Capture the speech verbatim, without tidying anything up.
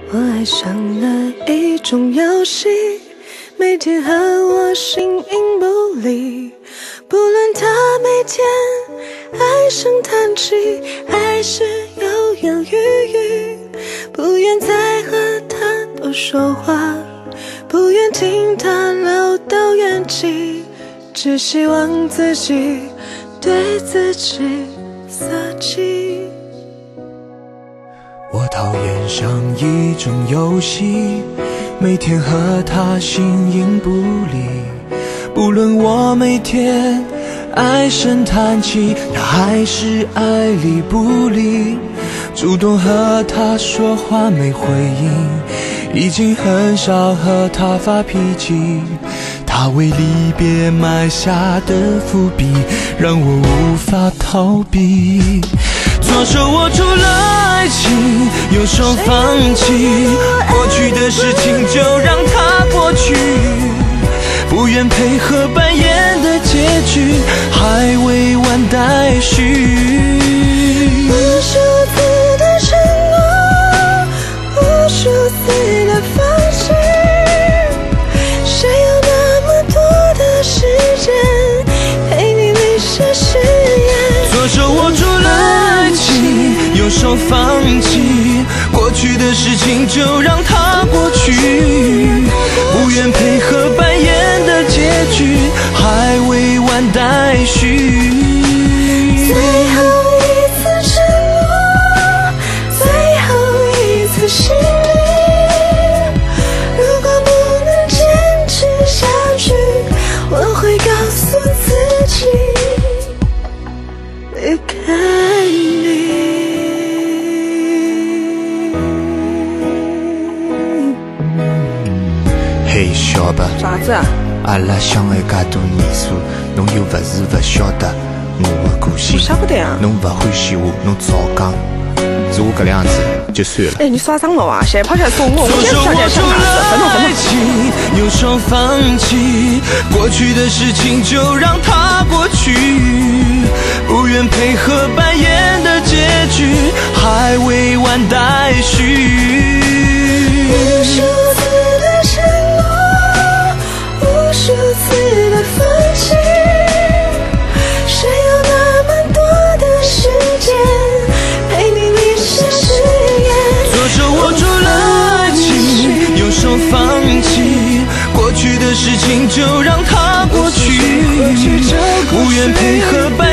我爱上了一种游戏，每天和我形影不离。不论他每天唉声叹气，还是犹犹豫豫，不愿再和他多说话，不愿听他唠叨怨气，只希望自己对自己撒气。 我讨厌上一种游戏，每天和他形影不离。不论我每天唉声叹气，他还是爱理不理。主动和他说话没回应，已经很少和他发脾气。他为离别埋下的伏笔，让我无法逃避。左手握住了爱情，右手放弃，过去的事情就让它过去，不愿配合扮演的结局，还未完待续。 无数次的承诺，无数次的放弃，谁有那么多的时间陪你迷失誓言？ 左手握住了爱情，右手放弃，过去的事情就让它过去，不愿配合扮演的结局，还未完待续。 最后一次承诺，最后一次信任，如果不能坚持下去，我会告诉自己离开你。 嘿，小白， 啥子啊？ 阿拉相爱介多年数，侬又不是不晓得我的个性。 晓不得啊？ 侬不欢喜我，侬早讲，是我这样子就算了。 哎，你耍脏了啊！现在跑起来说我，我简直想点想啥子？分了分了。 右手放弃，过去的事情就让它过去，不愿配合扮演的结局，还未完待续。 无数次的承诺，无数次的放弃，谁有那么多的时间陪你迷失誓言？ 左手握住了爱情，右手放弃，过去的事情就让它过去，不愿配合扮